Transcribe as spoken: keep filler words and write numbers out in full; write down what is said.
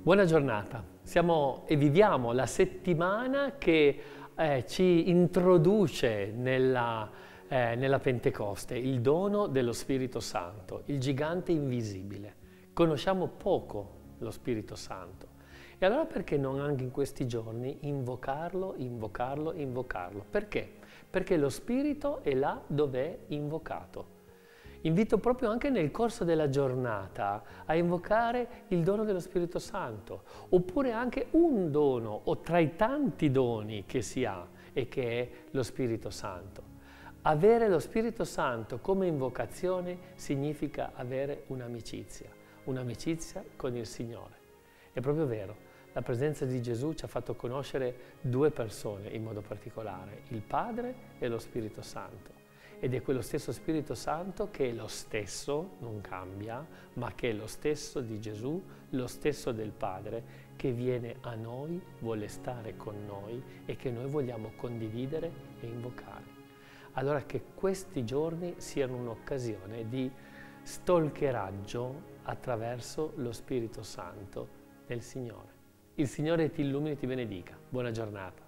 Buona giornata, siamo e viviamo la settimana che eh, ci introduce nella, eh, nella Pentecoste, il dono dello Spirito Santo, il gigante invisibile. Conosciamo poco lo Spirito Santo e allora perché non anche in questi giorni invocarlo, invocarlo, invocarlo? Perché? Perché lo Spirito è là dove è invocato. Invito proprio anche nel corso della giornata a invocare il dono dello Spirito Santo, oppure anche un dono o tra i tanti doni che si ha e che è lo Spirito Santo. Avere lo Spirito Santo come invocazione significa avere un'amicizia, un'amicizia con il Signore. È proprio vero, la presenza di Gesù ci ha fatto conoscere due persone in modo particolare, il Padre e lo Spirito Santo. Ed è quello stesso Spirito Santo che è lo stesso, non cambia, ma che è lo stesso di Gesù, lo stesso del Padre, che viene a noi, vuole stare con noi e che noi vogliamo condividere e invocare. Allora che questi giorni siano un'occasione di stalkeraggio attraverso lo Spirito Santo del Signore. Il Signore ti illumini e ti benedica. Buona giornata.